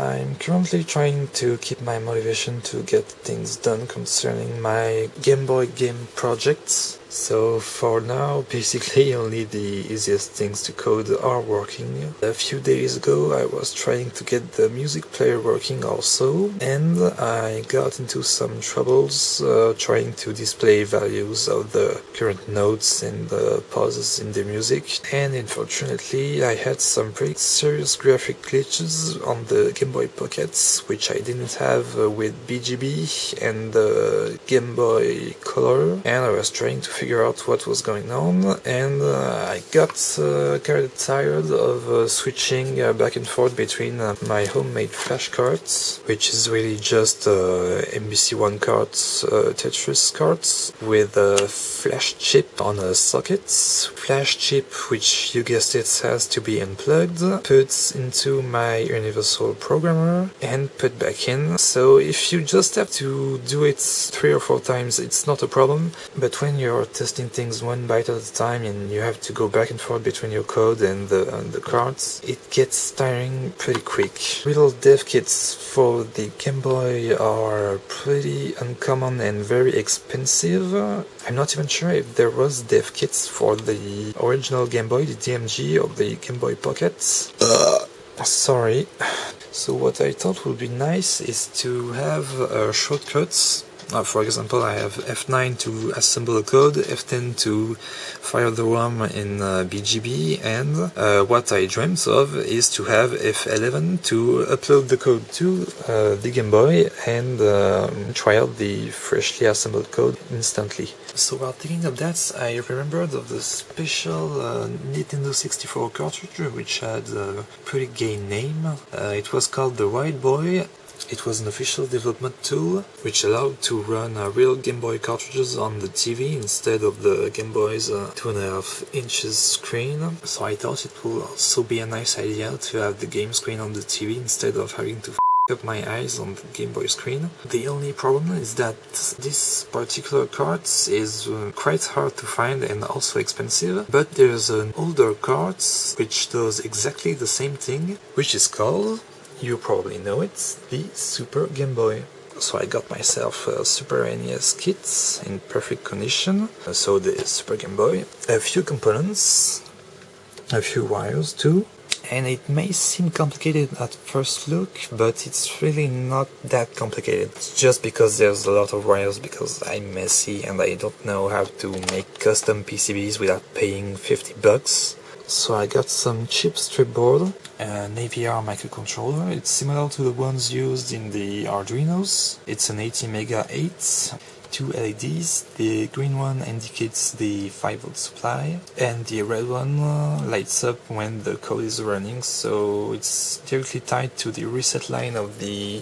I'm currently trying to keep my motivation to get things done concerning my Game Boy game projects. So for now, basically only the easiest things to code are working. A few days ago I was trying to get the music player working also, and I got into some troubles trying to display values of the current notes and the pauses in the music, and unfortunately I had some pretty serious graphic glitches on the Game Boy Pockets, which I didn't have with BGB and the Game Boy Color, and I was trying to figure out what was going on, and I got kind of tired of switching back and forth between my homemade flash cards, which is really just MBC1 cards, Tetris cards, with a flash chip on a socket. Flash chip, which you guessed it, has to be unplugged, put into my universal programmer, and put back in. So if you just have to do it 3 or 4 times, it's not a problem, but when you're testing things one byte at a time and you have to go back and forth between your code and the cards, it gets tiring pretty quick. Little dev kits for the Game Boy are pretty uncommon and very expensive. I'm not even sure if there was dev kits for the original Game Boy, the DMG, or the Game Boy Pocket. Sorry. So what I thought would be nice is to have shortcuts. For example, I have F9 to assemble a code, F10 to fire the ROM in BGB, and what I dreamt of is to have F11 to upload the code to the Game Boy and try out the freshly assembled code instantly. So while thinking of that, I remembered of the special Nintendo 64 cartridge, which had a pretty gay name. It was called the White Boy. It was an official development tool which allowed to run real Game Boy cartridges on the TV instead of the Game Boy's 2.5 inches screen. So I thought it would also be a nice idea to have the game screen on the TV instead of having to up my eyes on the Game Boy screen. The only problem is that this particular card is quite hard to find and also expensive, but there's an older card which does exactly the same thing, which is called, you probably know it, the Super Game Boy. So I got myself a Super NES kit in perfect condition, so the Super Game Boy, a few components, a few wires too, and it may seem complicated at first look, but it's really not that complicated. It's just because there's a lot of wires, because I'm messy and I don't know how to make custom PCBs without paying $50. So I got some chip strip board, an AVR microcontroller. It's similar to the ones used in the Arduinos. It's an ATmega 8, 2 LEDs. The green one indicates the 5V supply, and the red one lights up when the code is running, so it's directly tied to the reset line of the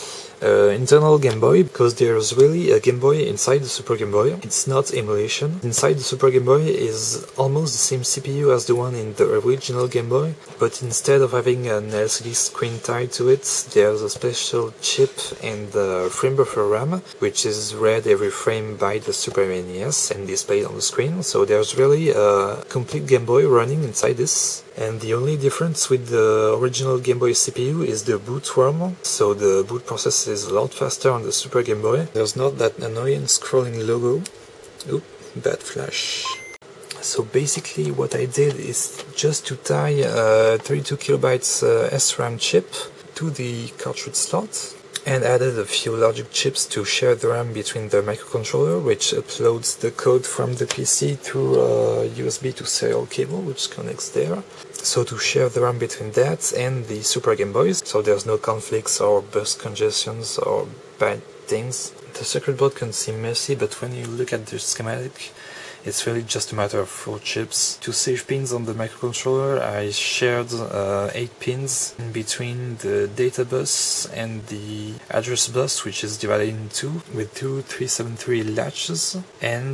internal Game Boy, because there's really a Game Boy inside the Super Game Boy. It's not emulation. Inside the Super Game Boy is almost the same CPU as the one in the original Game Boy, but instead of having an LCD screen tied to it, there's a special chip and the frame buffer RAM, which is read every frame by the Super NES and displayed on the screen. So there's really a complete Game Boy running inside this. And the only difference with the original Game Boy CPU is the boot ROM, so the boot process is a lot faster on the Super Game Boy. There's not that annoying scrolling logo. Oop, bad flash. So basically what I did is just to tie a 32KB SRAM chip to the cartridge slot, and added a few logic chips to share the RAM between the microcontroller, which uploads the code from the PC through a USB to serial cable, which connects there. So to share the RAM between that and the Super Game Boys, so there's no conflicts or burst congestions or bad things. The circuit board can seem messy, but when you look at the schematic, it's really just a matter of 4 chips. To save pins on the microcontroller, I shared 8 pins in between the data bus and the address bus, which is divided in 2 with 2 373 latches. And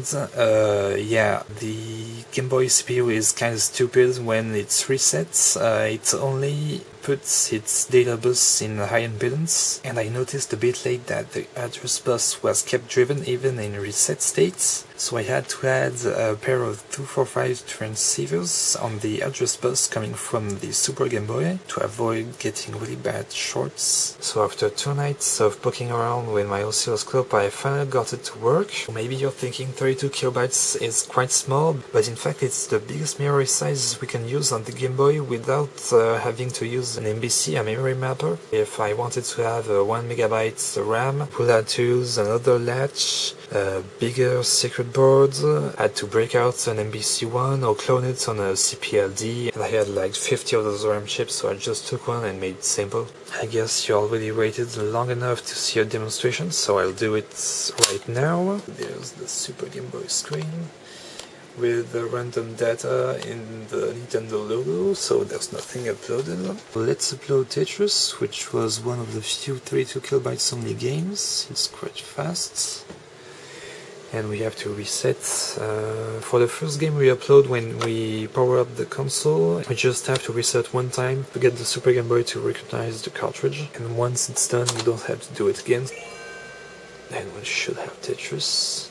yeah, the Game Boy CPU is kind of stupid when it's reset. It only put its data bus in high impedance, and I noticed a bit late that the address bus was kept driven even in reset states, so I had to add a pair of 245 transceivers on the address bus coming from the Super Gameboy to avoid getting really bad shorts. So after 2 nights of poking around with my oscilloscope, I finally got it to work. Maybe you're thinking 32 kilobytes is quite small, but in fact it's the biggest memory size we can use on the Game Boy without having to use an MBC, a memory mapper. If I wanted to have a 1 megabyte RAM, would have to use another latch, a bigger circuit board, had to break out an MBC1 or clone it on a CPLD, and I had like 50 of those RAM chips, so I just took one and made it simple. I guess you already waited long enough to see a demonstration, so I'll do it right now. There's the Super Game Boy screen with the random data in the Nintendo logo, so there's nothing uploaded. Let's upload Tetris, which was one of the few 32 kilobytes only games. It's quite fast. And we have to reset. For the first game we upload when we power up the console, we just have to reset one time to get the Super Game Boy to recognize the cartridge. And once it's done, you don't have to do it again. Then we should have Tetris.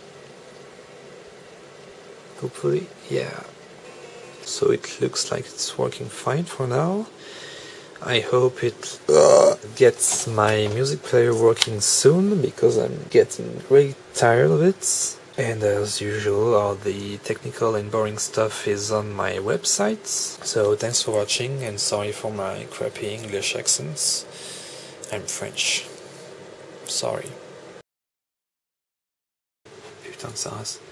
Hopefully, yeah. So it looks like it's working fine for now. I hope it gets my music player working soon, because I'm getting really tired of it. And as usual, all the technical and boring stuff is on my website. So thanks for watching, and sorry for my crappy English accents. I'm French. Sorry. Putain de sa race.